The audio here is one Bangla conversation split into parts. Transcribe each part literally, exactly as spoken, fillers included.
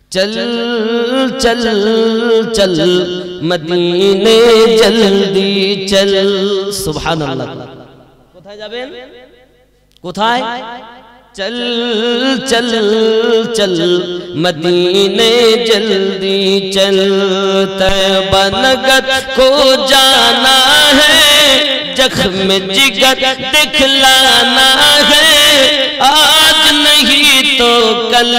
چل چل چل مدینے جلدی چل سبحان اللہ কোথায় যাবেন কোথায় چل چل چل مدینے جلدی چل طیبہ نگر کو جانا ہے زخم جگر دکھلانا ہے آج نہیں تو کل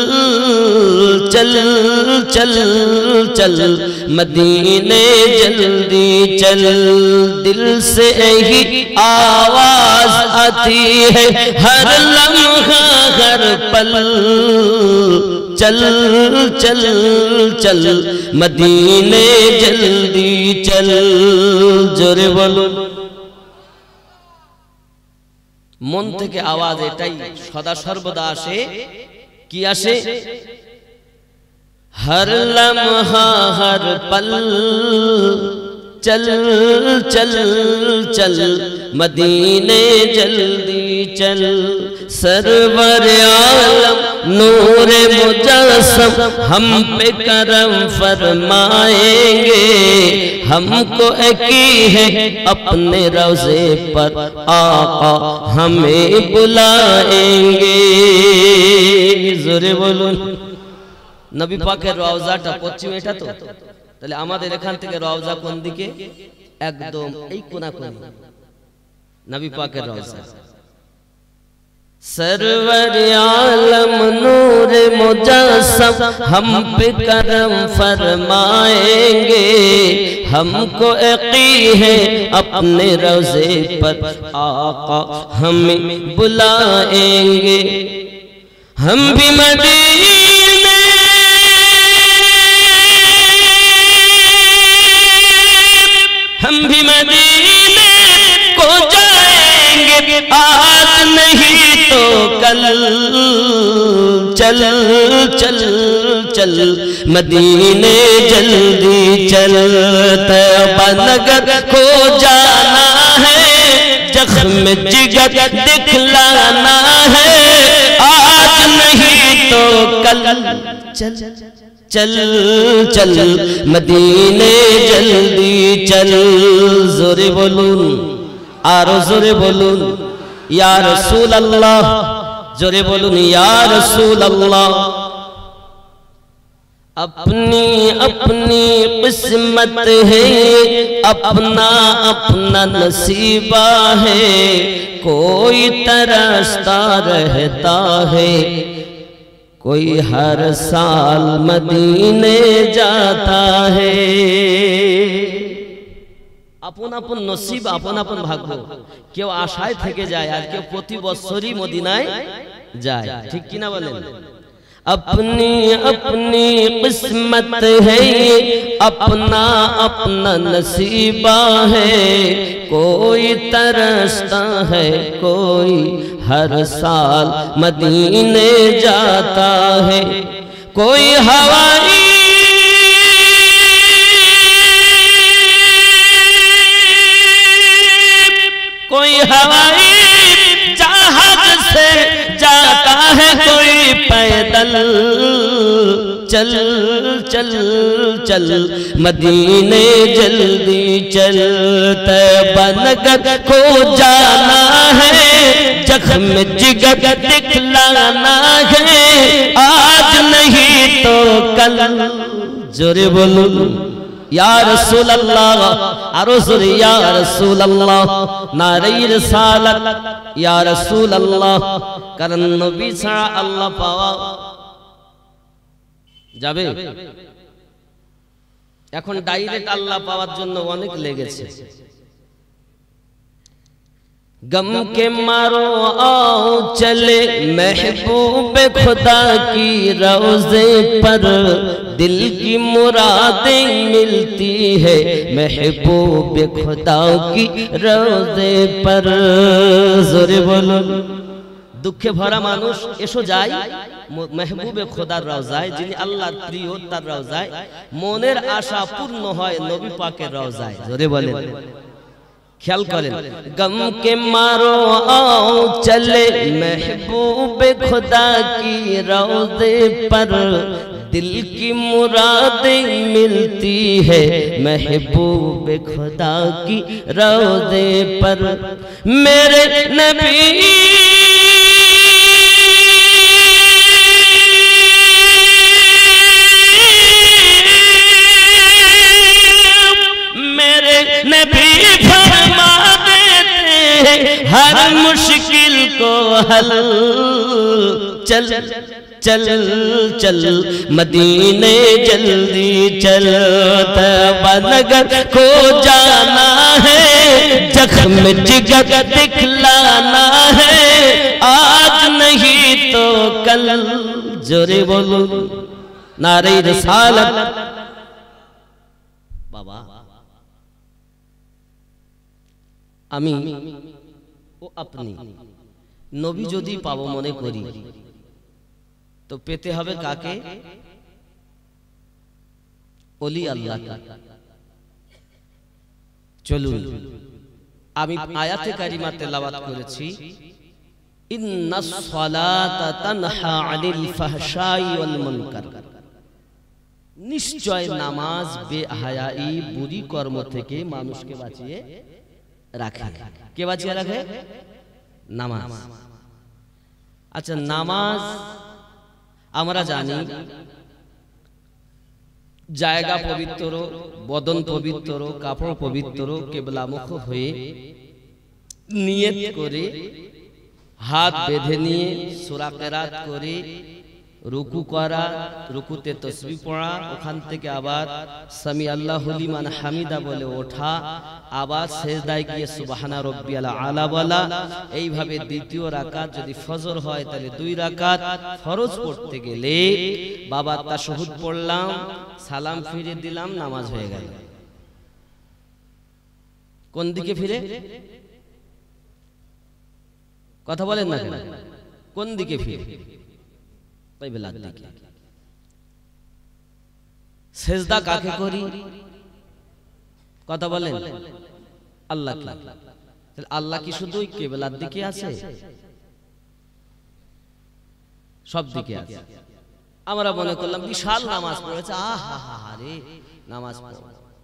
چل چل چل مدینے جلدی چل دل سے ہی آواز آتی ہے ہر لمحہ ہر پل چل چل چل مدینے جلدی چل জোরে বলুন মন থেকে আওয়াজ এটাই সদা সর্বদা আসে কি আসে ہر لمحہ ہر پل چل چل چل مدینے جلدی چل سرور عالم نور مجسم ہم پہ کرم فرمائیں گے ہم کو ایکی ہے اپنے روضے پر آقا ہمیں بلائیں گے زورے بولون নবী পাকের রওজাটা পশ্চিমে এটা তো তাহলে আমাদের এখান থেকে রওজা কোন দিকে একদম এই কোণাকুনি নবী পাকের রওজা سرور عالم نور مجسم ہم پہ کرم فرمائیں گے ہم کو یقین ہے اپنے روضے پر آقا ہمیں بلائیں گے ہم بھی مدینے ہم بھی مدینے کو جائیں گے آج نہیں تو کل چل چل چل مدینے جلدی چل طیبہ نگر کو جانا ہے زخم جگر دکھلانا ہے آج نہیں تو کل چل چل چل مدینے جلدی چل زورے بولون آرو زورے بولون یا رسول اللہ زورے بولون یا رسول اللہ اپنی اپنی قسمت ہے اپنا اپنا نصیبہ ہے کوئی ترستا رہتا ہے کوئی ہر سال مدینے جاتا ہے আপন আপন নসিব আপন আপন ভাগ্য কেউ আশায় থেকে যায় আর কেউ প্রতি বছরই মদিনায় যায় ঠিক কি না বলেন اپنی اپنی قسمت ہے اپنا اپنا نصیبہ ہے کوئی ترستا ہے کوئی ہر سال مدینے جاتا ہے کوئی ہوائی کوئی ہوائی جہاز سے جاتا ہے کوئی پیدل چل چل چل مدینے جلدی چل طیبہ نگر کو جانا ہے زخم جگر دکھلانا ہے آج نہیں تو کل زورے بولون یا رسول اللہ آرو زورے یا رسول اللہ نعرہ رسالت یا رسول اللہ کرن نبی ছাড়া আল্লাহ পাওয়া যাবে এখন ডাইরেক্ট আল্লাহ পাওয়ার জন্য অনেক লেগেছে غم کے مارو آؤ چلے محبوب خدا کی روضے پر دل کی مرادیں ملتی ہے محبوب خدا کی روضے پر زورے بولو দুঃখে ভরা মানুষ এসো যায় মেহবুবে খোদার রওজায় যিনি আল্লাহর প্রিয় তার রওজায় মনের আশা পূর্ণ হয় নবী পাকের রওজায় জোরে বলেন ख्याल करें गम के मारो आओ चले महबूब खुदा की रोज़े पर दिल की मुरादें मिलती है महबूब खुदा की रोज़े पर। मेरे नबी मेरे नबी फरमा देते हर मुश्किल को हल। चल चल चल मदीने जल्दी चल, तैबा नगर को जाना है, जख्म जिगर दिखलाना है, आज नहीं तो कल। जोरे बोलो नारे रिसालत। बाबा आमी ও আপনি নবী যদি পাবো মনে করি তো পেতে হবে কাকে? ওলি আল্লাহকে। চলুন আমি আয়াতে কারিমা তেলাওয়াত করেছি, ইন্নাস সালাতা তানহা আনিল ফাহশাই ওয়াল মুনকার। নিশ্চয় নামাজ বেহায়াই বুরি কর্ম থেকে মানুষকে বাঁচিয়ে রাখে। কে বাঁচিয়ে রাখে? নামাজ। আচ্ছা নামাজ আমরা জানি জায়গা পবিত্র, বদন পবিত্র, কাপড় পবিত্র, কিবলামুখ হয়ে নিয়ত করে হাত বেঁধে নিয়ে সূরা কিরাত করে রুকু করা, রুকুতে তাসবিহ পড়া, ওখান থেকে আবার সামি আল্লাহু লিমান হামিদা বলে ওঠা, আবার সিজদায় গিয়ে সুবহানা রাব্বিয়াল আলা বলা। এইভাবে দ্বিতীয় রাকাত যদি ফজর হয় তাহলে দুই রাকাত ফরজ পড়তে গেলে বাবা তাশাহুদ পড়লাম, সালাম ফিরে দিলাম, নামাজ হয়ে গেল। কোন দিকে ফিরে? কথা বলেন না কেন? কোন দিকে ফিরে? কিবলার দিকে। সিজদা কাকে করি? কথা বলেন। আল্লাহকে। তাহলে আল্লাহ কি শুধু কিবলার দিকে আছে? সব দিকে আছে। আমরা মনে করলাম বিশাল নামাজ পড়েছে, আহা হা হা রে নামাজ পড়ো।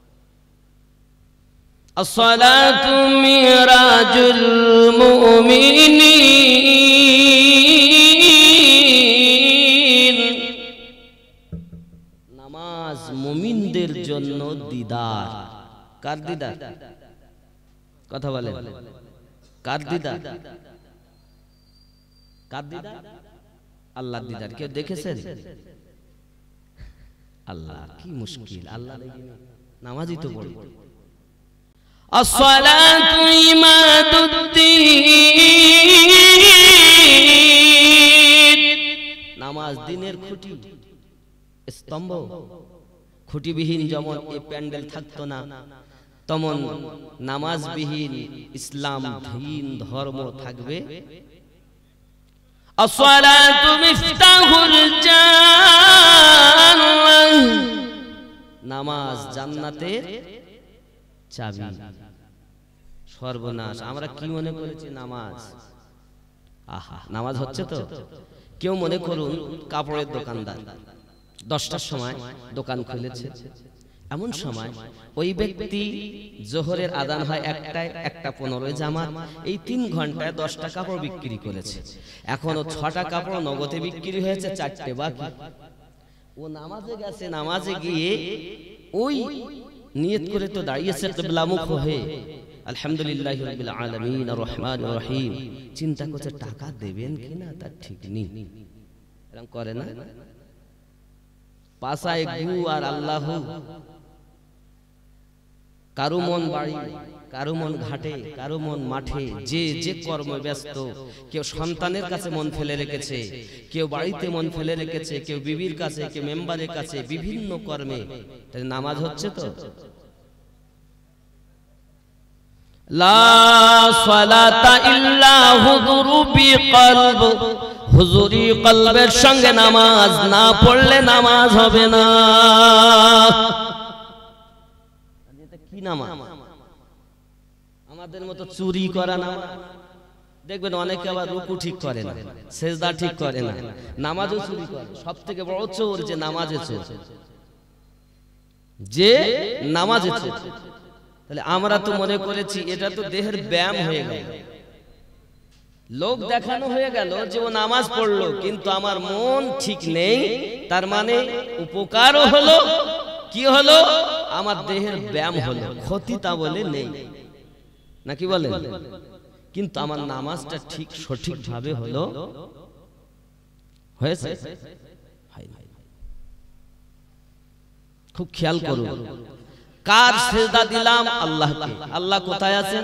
আসসালাতু মিরাজুল মুমিনিন। নামাজ মুমিনদের জন্য দিদার। কার দিদার? কথা বলেন। কার দিদার? কার দিদার? আল্লাহর দিদার। কেউ দেখেছেন? আল্লাহ কি মুশকিল, আল্লাহ নামাজই তো পড়ে। আসসালাতু ইমাদুদ্দিন। নামাজ দিনের খুঁটি, স্তম্ভ। খুঁটিবিহীন যেমন এই প্যান্ডেল থাকতো না, তেমন নামাজবিহীন ইসলাম দ্বীন ধর্ম থাকবে। আসসালাতু মিফতাহুল জান্নাহ। নামাজ জান্নাতের চাবি। সর্বনাশ, আমরা কি মনে করেছি নামাজ? আহা নামাজ হচ্ছে তো। কেউ মনে করুন কাপড়ের দোকানদার দশটার সময় দোকান খুলেছে, এমন সময় ওই ব্যক্তি জোহরের আযান হয় একটায়, একটা পনেরোয় জামাত, এই তিন ঘন্টায় দশটা কাপড় বিক্রি করেছে। এখনো ছটা কাপড় নগদে বিক্রি হয়েছে, চারটে বাকি। ও নামাজে গেছে, নামাজে গিয়ে ওই নিয়ত করে তো দাঁড়িয়েছে কিবলামুখ হয়ে, আলহামদুলিল্লাহি রাব্বিল আলামিন আর রহমানির রহিম। চিন্তা করছে টাকা দেবেন কিনা তার ঠিক নেই। এরকম করে না? পাশায় গু আর আল্লাহ। কারো মন বাড়ি, কারো মন ঘাটে, কারো মন মাঠে, যে যে কর্মে ব্যস্ত। কেউ সন্তানের কাছে মন ফেলে রেখেছে, কেউ বাড়িতে মন ফেলে রেখেছে, কেউ বিবির কাছে, কেউ মেম্বারের কাছে, বিভিন্ন কর্মে। তাই নামাজ হচ্ছে তো। লা সালাতা ইল্লা হুযুরু বিকলব। হুজুরি কলবের সঙ্গে নামাজ না পড়লে নামাজ হবে না। কি নামাজ? আমাদের মতো চুরি করা নামাজ, দেখবেন অনেকে আবার রুকু ঠিক করে না, সেজদা ঠিক করে না, নামাজও চুরি করে। সব থেকে বড় চোর যে নামাজে চোর, যে নামাজে চোর। তাহলে আমরা তো মনে করেছি এটা তো দেহের ব্যায়াম হয়ে গেল, লোক দেখানো হয়ে গেল যে ও নামাজ পড়লো, কিন্তু আমার মন ঠিক নেই, তার মানে উপকারও হলো, কি হলো, আমার দেহের ব্যায়াম হলো, ক্ষতি তা বলে নেই, নাকি বলেন? কিন্তু আমার নামাজটা ঠিক সঠিক ভাবে হলো, হয়েছে? খুব খেয়াল করুন, কার সেজদা দিলাম? আল্লাহকে। আল্লাহ কোথায় আছেন?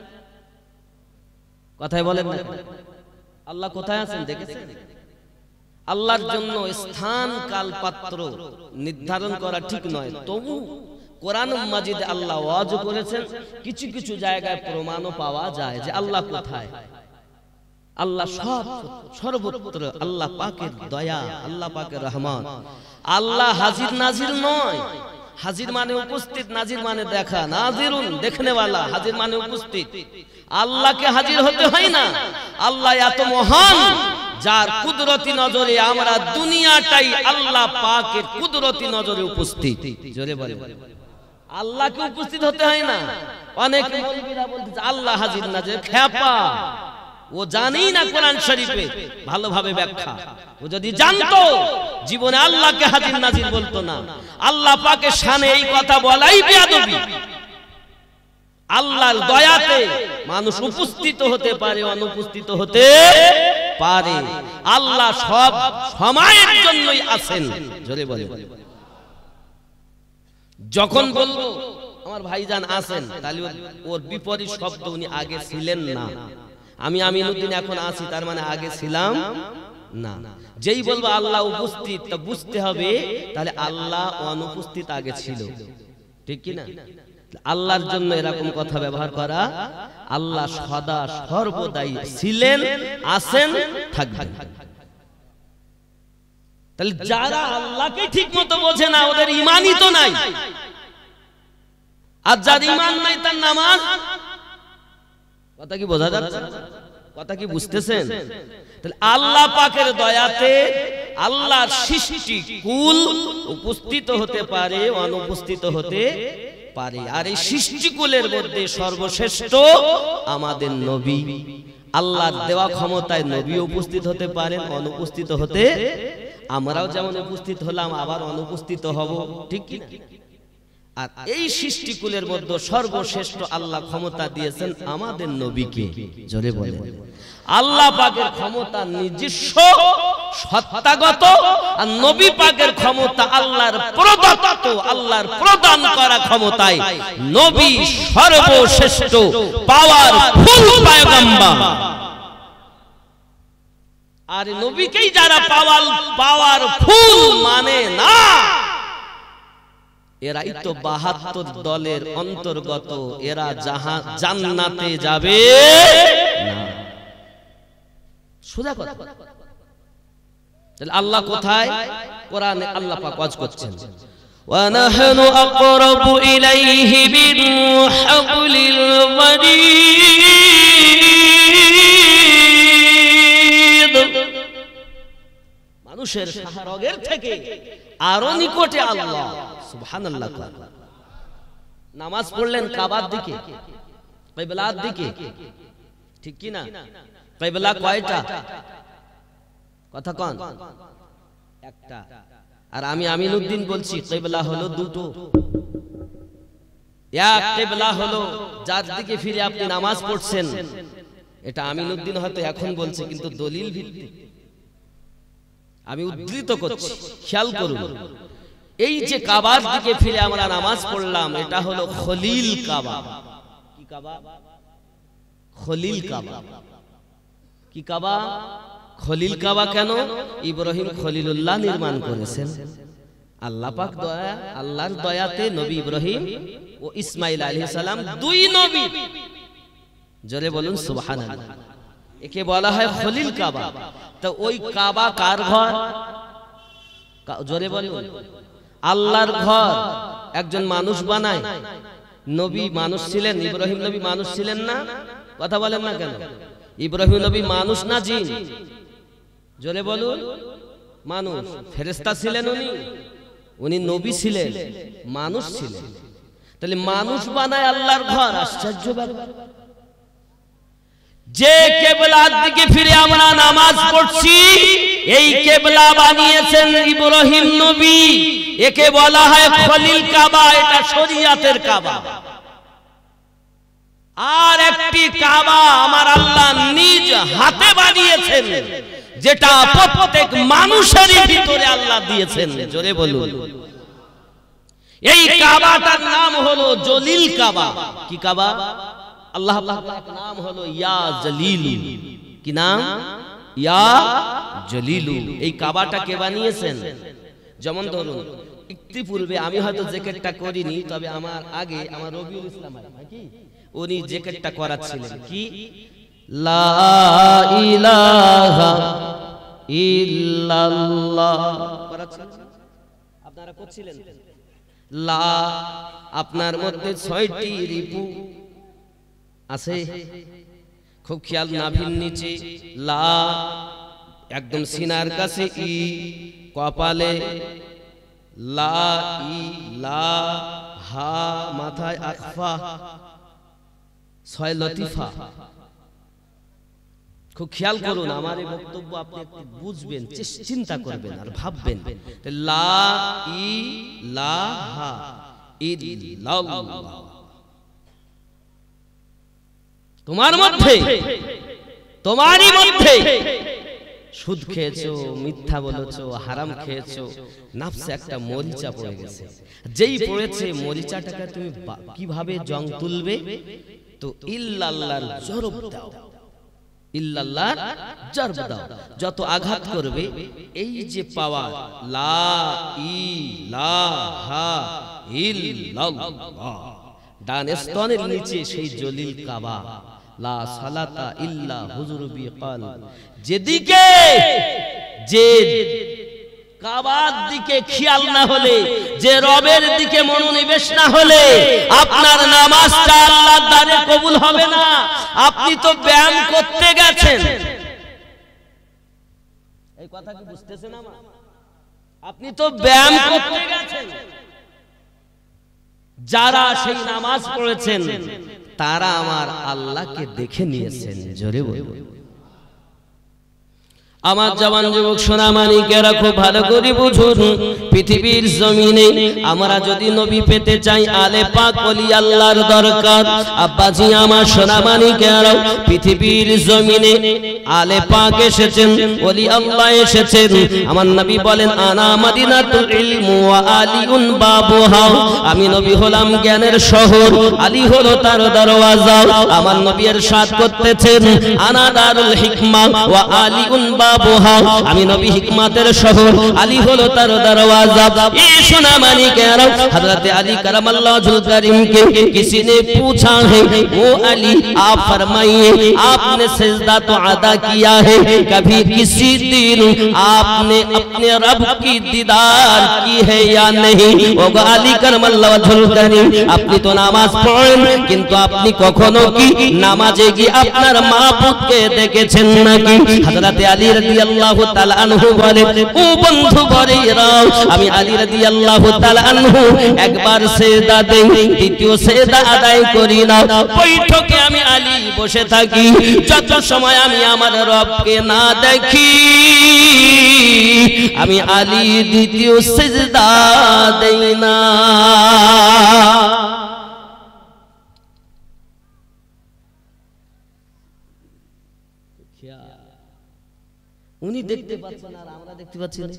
কথাই বলেন না, আল্লাহ কোথায় আছেন দেখেছেন? আল্লাহর জন্য স্থান কাল পাত্র নির্ধারণ করা ঠিক নয়, তবু কোরআন মাজিদে আল্লাহ ওয়াজ করেছেন, কিছু কিছু জায়গায় প্রমাণও পাওয়া যায় যে আল্লাহ কোথায়। আল্লাহ সব সর্বত্র, আল্লাহ পাকের দয়া, আল্লাহ পাকের রহমান। আল্লাহ হাজির নাজির নয়, হাজির মানে উপস্থিত, নাজির মানে দেখা, নাজিরুন দেখনে वाला, হাজির মানে উপস্থিত। আল্লাহকে হাজির হতে হয় না, আল্লাহ এত মহান যার কুদরতি নজরে আমরা দুনিয়াটাই আল্লাহ পাকের কুদরতি নজরে উপস্থিত। জোরে বলেন, আল্লাহকে উপস্থিত হতে হয় না। অনেক মৌলবীরা বলতেছে আল্লাহ হাজির নাজির, খেপা, ও জানেই না কোরআন শরীফে ভালোভাবে ব্যাখ্যা। ও যদি জানতো জীবনে আল্লাহকে হাজির নাজির বলতো না। আল্লাহ পাকের শানে এই কথা বলাই বেয়াদবি। আল্লাহর দয়াতে মানুষ উপস্থিত হতে পারে, অনুপস্থিত হতে পারে। আল্লাহ সব সময়ের জন্যই আছেন। জোরে বলেন, যখন বলবো আমার ভাইজান আছেন, তাহলে ওর বিপরীত শব্দ উনি আগে ছিলেন না। আমি আমিনুদ্দিন এখন আছি, তার মানে আগে ছিলাম না। যেই বলবো আল্লাহ উপস্থিত, তা বুঝতে হবে তাহলে আল্লাহ অনুপস্থিত আগে ছিল, ঠিক কি না? আল্লাহর জন্য এরকম কথা ব্যবহার করা, আল্লাহ সদা সর্বদাই ছিলেন, আছেন, থাকবেন। তাহলে যারা আল্লাহকে ঠিক মতো বোঝে না, ওদের ঈমানই তো নাই। আর যার ঈমান নাই তার নামাজ, কথা কি বোঝা যাচ্ছে? কথা কি বুঝতেছেন? তাহলে আল্লাহ পাকের দয়াতে আল্লাহর সৃষ্টি কুল উপস্থিত হতে পারে, অনুপস্থিত হতে পারে। আর এই সৃষ্টিকুলের মধ্যে সর্বশ্রেষ্ঠ আমাদের নবী। আল্লাহর দেওয়া ক্ষমতায় নবী উপস্থিত হতে পারেন, অনুপস্থিত হতে, আমরাও যেমন উপস্থিত হলাম আবার অনুপস্থিত হব, ঠিক কি না? আর এই সৃষ্টিকুলের মধ্যে সর্বশ্রেষ্ঠ আল্লাহ ক্ষমতা দিয়েছেন আমাদের নবীকে। জোরে বলেন, আল্লাহ পাকের ক্ষমতা নিজস্ব সত্তাগত, আর নবী পাকের ক্ষমতা আল্লাহর প্রদত্ত, আল্লাহর প্রদান করা ক্ষমতায় নবী সর্বশ্রেষ্ঠ পাওয়ারফুল পয়গম্বর। আর নবীকেই যারা পাওয়ার পাওয়ারফুল মানে না, এরাই তো বাহাত্তর দলের অন্তর্গত, এরা জাহান জান্নাতে যাবে না। সোজা কথা। তাহলে আল্লাহ কোথায়? কোরআনে আল্লাহ পাক ওয়াজ করছেন, ওয়া নাহনু আকরাবু ইলাইহি মিন হাবলিল ওয়ারিদ। মানুষের শাহরগের থেকে আরো নিকটে আল্লাহ। সুবহানাল্লাহ। নামাজ পড়লেন কাবার দিকে, কিবলার দিকে, ঠিক কি না? কিবলা কয়টা? কথা কোন? একটা। আর আমি আমিনুদ্দিন বলছি কিবলা হলো দুটো। এক কিবলা হলো যার দিকে ফিরে আপনি নামাজ পড়ছেন, এটা আমিনুদ্দিন হয়তো এখন বলছে, কিন্তু দলিল ভিত্তিক আমি উদ্ধৃত করছি, খেয়াল করুন। এই যে কাবার দিকে ফিরে আমরা নামাজ পড়লাম, এটা হলো খলিল কাবা। কি কাবা? খলিল কাবা। কি কাবা? খলিল কাবা। কেন? ইব্রাহিম খলিলুল্লাহ নির্মাণ করেছেন। আল্লাহ পাক দয়া, আল্লাহর দয়াতে নবী ইব্রাহিম ও ইসমাইল আলাইহিস সালাম দুই নবী। জোরে বলুন সুবহানাল্লাহ। একে বলা হয় খলিল কাবা। তো ওই কাবা কার ঘর? জোরে বলুন। আল্লাহর ঘর একজন মানুষ বানায়। নবী মানুষ ছিলেন, ইব্রাহিম নবী মানুষ ছিলেন না? কথা বলেন না কেন? ইব্রাহিম নবী মানুষ না জিন? জোরে বলুন। মানুষ। ফেরেশতা ছিলেন উনি? উনি নবী ছিলেন, মানুষ ছিলেন। তাহলে মানুষ বানায় আল্লাহর ঘর, আশ্চর্য ব্যাপার। যে কিবলার দিকে ফিরে আমরা নামাজ পড়ছি, এই কিবলা বানিয়েছেন ইব্রাহিম নবী। একে বলা হয় খলিল কাবা, এটা শরিয়াতের কাবা। আর একটি কাবা আমার আল্লাহ নিজ হাতে বানিয়েছেন, যেটা প্রত্যেক মানুষের ভিতরে আল্লাহ দিয়েছেন। জোরে বলুন। এই কাবাটার নাম হলো জলিল কাবা। কি কাবা? আল্লাহ পাকের নাম হলো ইয়া জলিল। কি নাম? ইয়া জলিল। এই কাবাটা কে বানিয়েছেন? যেমন ধরুন একটু পূর্বে আমি হয়তো জিকিরটা করিনি, তবে আমার আগে আমার রবিউল ইসলাম নাকি উনি জিকিরটা করাচ্ছিলেন। কি? লা ইলাহা ইল্লাল্লাহ করাচ্ছিলেন, আপনারা করছিলেন। লা আপনার মধ্যে ছয়টি রিপু আছে, খুব খেয়াল। নাভির নিচে লা, একদম সিনার কাছে ই, কপালে লা ই লা, হা মাথায় আকফা, ছয় লতিফা। খুব খেয়াল করুন, আমার এই বক্তব্য আপনি একটু বুঝবেন, চিন্তা করবেন আর ভাববেন। লা ই লা হা ইল্লাল্লাহ। তোমার মধ্যে, তোমারই মধ্যে সুদ খেয়েছো, মিথ্যা বলেছো, হারাম খেয়েছো, নাফসে একটা মরিচা পড়ে গেছে। যেই পড়েছে মরিচাটাকে তুমি কিভাবে জং তুলবে? তো ইল্লাল্লাহর জরব দাও, ইল্লাল্লাহর জরব দাও। যত আঘাত করবে এই যে পাওয়ার লা ইলাহা ইল্লাল্লাহ, ডান স্তনের নিচে সেই জলিল কাবা। লা সালাতা ইল্লা হুজুর বিকাল। যেদিকে যে কাবার দিকে খেয়াল না হলে, যে রবের দিকে মনোনিবেশ না হলে আপনার নামাজটা আল্লাহর দ্বারে কবুল হবে না। আপনি তো ব্যায়াম করতে গেছেন, এই কথা কি বুঝতেছেন আমার? আপনি তো ব্যায়াম করতে গেছেন। যারা সেই নামাজ পড়েছেন তারা আমার আল্লাহকে দেখে নিয়েছেন। জোরে বলুন। আমার জওয়ান যুবক সোনামানিকেরা খুব ভালো করে বুঝুন, পৃথিবীর জমিনে আমরা যদি নবী পেতে চাই, আলে পাক ওলি আল্লাহর দরকার। আব্বাজি আমার সোনামানিকেরা, পৃথিবীর জমিনে আলে পাক এসেছেন, ওলি আল্লাহ এসেছেন। আমার নবী বলেন আনা মাদিনাতুল ইলম ওয়া আলিউন বাবুহা। আমি নবী হলাম জ্ঞানের শহর, আলী হলো তার দরওয়াজা। আমার নবী ইরশাদ করতেছেন আনা দারুল হিকমা ওয়া আলিউন বাবুহা। আমি নবী হিকমতের শহর, আলী হলো তার দরওয়াজা। এই সোনামানিকেরা, হযরত আলী करमल्लाहुल करीम के किसी ने पूछा है, वो अली आप फरमाइए आपने सजदा तो अदा किया है, कभी किसी दिन आपने अपने रब की दीदार की है या नहीं? ओ अली करमल्लाहुल करीम, আপনি তো নামাজ পড়েন, কিন্তু আপনি কখনো কি নামাজে গিয়ে আপনার মাবুদকে দেখেছেন নাকি? হযরত আলী রাদিয়াল্লাহু তাআলা আনহু বলেন, ও বন্ধু বরেরা, আমি আলী রাদিয়াল্লাহু তাআলা আনহু একবার সিজদা দেই, দ্বিতীয় সিজদা আদায় করি না। বৈঠকে আমি আলী বসে থাকি, যত সময় আমি আমার রবকে না দেখি আমি আলী দ্বিতীয় সিজদা দেই না। উনি দেখতে পাচ্ছেন আর আমরা দেখতে পাচ্ছি না,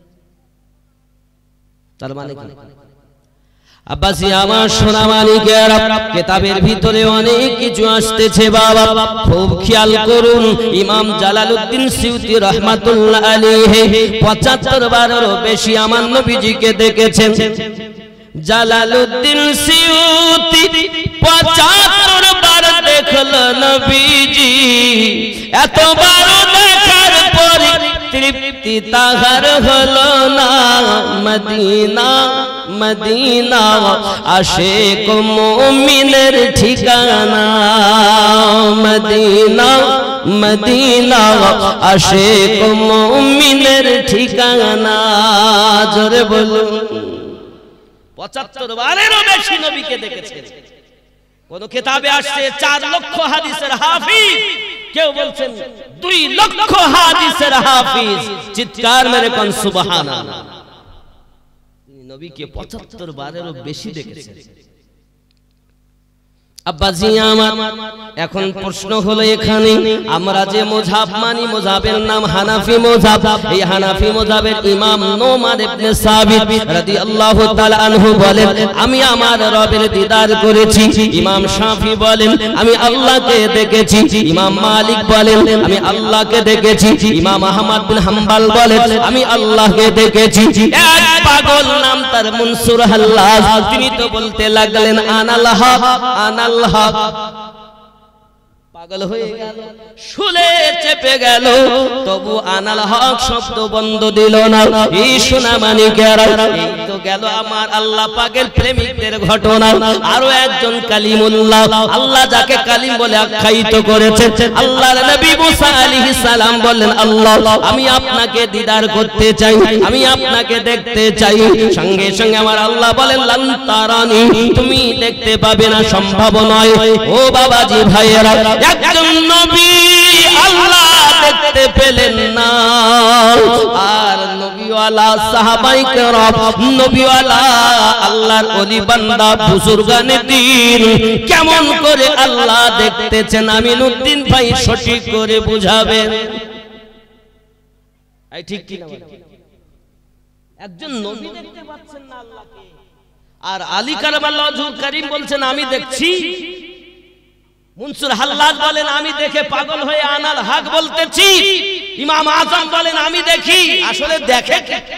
তার মানে কি? আব্বাসি আমার সোনামানিকেরা, কিতাবের ভিতরে অনেক কিছু আসতেছে বাবা, খুব খেয়াল করুন। ইমাম জালালউদ্দিন সিউতি রাহমাতুল্লাহ আলাইহি পঁচাত্তর বারেরও বেশি আমার নবীজিকে দেখেছেন। জালালউদ্দিন সিউতি পঁচাত্তর বার দেখল নবীজি, এতবার দেখার পরে তৃপ্তি তাহার হলো না। মদিনা মদিনা আশিক মুমিনের ঠিকানা, মদিনা মদিনা আশিক মুমিনের ঠিকানা। জোরে বলুন। পঁচাত্তর বারেরও বেশি নবীকে দেখেছেন। কোন কিতাবে আসছে চার লক্ষ হাদিসের হাফিজ, কেউ বলছেন দুই লক্ষ হাদিসের হাফিজ। চিৎকার মেরে কোন সুবহানাল্লাহ। নবীকে পঁচাত্তর বারেরও বেশি দেখেছেন। আব্বাজি আমার, এখন প্রশ্ন হলো এখানে আমরা যে মুযহাব মানি, মুযহাবের নাম হানাফি মুযহাব। এই হানাফি মুযহাবের ইমাম নোমান ইবনে সাবিত রাদিয়াল্লাহু তাআলা আনহু বলেন, আমি আমার রবের দিদার করেছি। ইমাম শাফি বলেন, আমি আল্লাহকে দেখেছি। ইমাম মালিক বলেন, আমি আল্লাহকে দেখেছি। ইমাম আহমদ বিন হাম্বল বলেন, আমি আল্লাহকে দেখেছি। এক পাগল নাম তার মনসুর হাল্লাজ, তিনি তো বলতে লাগলেন আনাল হক আনাল হক। পাগল হয়ে গেল, শুলে চেপে গেল, তবু আনাল হক শব্দ বন্ধ দিল না। এই সোনা মানিকেরা, এই তো গেল আমার আল্লাহ পাকের প্রেমিকদের ঘটনা। আরো একজন কালিমুল্লাহ, আল্লাহ যাকে কালিম বলে আখ্যায়িত করেছেন, আল্লাহর নবী মুসা আলাইহিস সালাম বললেন, আল্লাহ আমি আপনাকে দিদার করতে চাই, আমি আপনাকে দেখতে চাই। সঙ্গে সঙ্গে আমার আল্লাহ বলেন, লান তারানি, তুমি দেখতে পাবে না, সম্ভব নয়। ও বাবাজি ভাইয়েরা, একজন নবী আল্লাহ দেখতে পেলেন না, আর নবীওয়ালা সাহাবায়ে কেরাম, নবীওয়ালা আল্লাহর ওলি বান্দা বুজুর্গানে দ্বীন কেমন করে আল্লাহ দেখতেছেন, আমিনউদ্দিন ভাই সঠিক করে বুঝাবেন। এই ঠিক ঠিক একজন নবী দেখতে পাচ্ছেন না আল্লাহকে, আর আলী কারামাল্লাহু ওয়াজহুল কারীম বলছেন আমি দেখছি। মনসুর হাল্লাজ বলেন আমি দেখে পাগল হয়ে আনাল হক বলতেছি। ইমাম আজম বলেন আমি দেখি। আসলে দেখে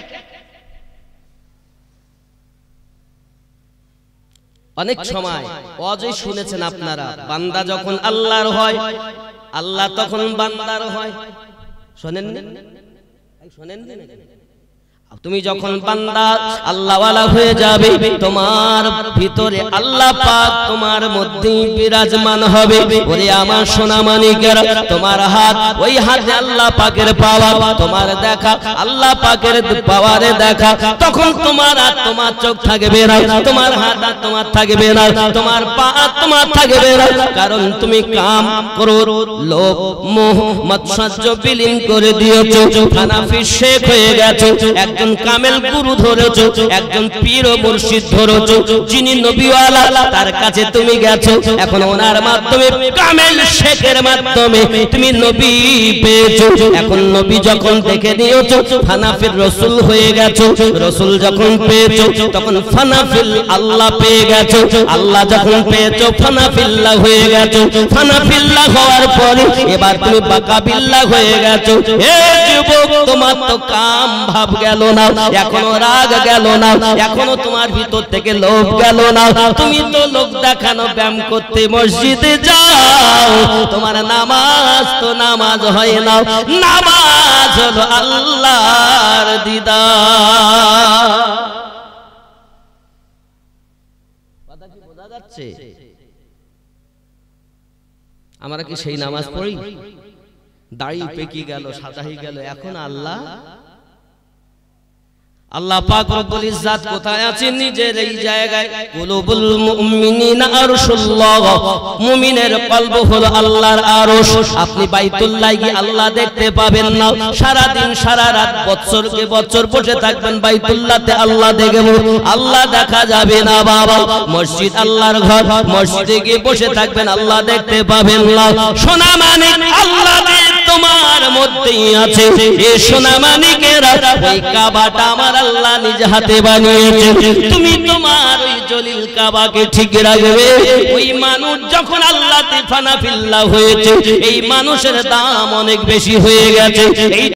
অনেক সময় ওয়াজে শুনেছেন আপনারা, বান্দা যখন আল্লাহর হয়, আল্লাহ তখন বান্দার হয়। শুনেন শুনেন তুমি যখন বান্দা আল্লাহওয়ালা হয়ে যাবে, তোমার ভিতরে আল্লাহ পাক তোমার মধ্যে বিরাজমান হবে। ওরে আমার সোনা মানিকেরা, তোমার হাত, ওই হাতে আল্লাহ পাকের পাওয়ার, তোমার দেখা আল্লাহ পাকের পাওয়ারে দেখা। তখন তোমার হাত তোমার চোখ থাকবে না, তোমার হাত আর তোমার থাকবে না, তোমার পা আর তোমার থাকবে না। কারণ তুমি কাম, ক্রোধ, লোভ, মোহ, মাৎসর্য বিলীন করে দিয়েছো। হানাফি শেখ হয়ে গেছো, একজন কামেল গুরু ধরেছো, একজন পীর ও মুর্শিদ ধরেছো, যিনি নবীওয়ালা তার কাছে তুমি গেছো। এখন ওনার মাধ্যমে, কামেল শেখের মাধ্যমে তুমি নবী পেয়েছো। এখন নবী যখন দেখে নিয়েছো, হানাফির রাসূল হয়ে গেছো। রাসূল যখন পেয়েছো, তখন ফানাফিল আল্লাহ পেয়ে গেছো। আল্লাহ যখন পেয়েছো, ফানাফিল্লাহ হয়ে গেছো। ফানাফিল্লাহ হওয়ার পরে এবার তুমি বাকাবিল্লাহ হয়ে গেছো। হে যুবক, তোমার তো কাম ভাব গেল না, এখনো রাগ গেল না, এখনো তোমার ভিতর থেকে লোভ গেল না। তুমি তো লোক দেখানো ব্যায়াম করতে মসজিদে যাও, তোমার নামাজ তো নামাজ হয় না। নামাজ হলো আল্লাহর দিদার। কথা কি বোঝা যাচ্ছে? আমরা কি সেই নামাজ পড়ি? দাড়ি পেকে গেল, সাদা হয়ে গেল, এখন আল্লাহ আল্লাহ পাক রব্বুল ইজ্জত কোথায় আছেন? নিজের এই জায়গায়। কুলুবুল মুমিনিনা আরশুল্লাহ, মুমিনের কলব হলো আল্লাহর আরশ। আপনি বাইতুল্লাহ গিয়ে আল্লাহ দেখতে পাবেন না, সারা দিন সারা রাত বছরকে বছর বসে থাকবেন বাইতুল্লাহতে, আল্লাহ দেখবেন, আল্লাহ দেখা যাবে না বাবা। মসজিদ আল্লাহর ঘর, মসজিদে গিয়ে বসে থাকবেন, আল্লাহ দেখতে পাবেন না। সোনা মানে আল্লাহ তোমার মধ্যেই আছে। এই সোনা মানিকেরা, ওই কাবাটা আমার আল্লাহ নিজ হাতে বানিয়েছে। তুমি তোমার ওই জলিল কাবাকে ঠিক রাখবে। ওই মানুষ যখন আল্লাহতে ফানাফিল্লাহ হয়েছে, এই মানুষের দাম অনেক বেশি হয়ে গেছে। এই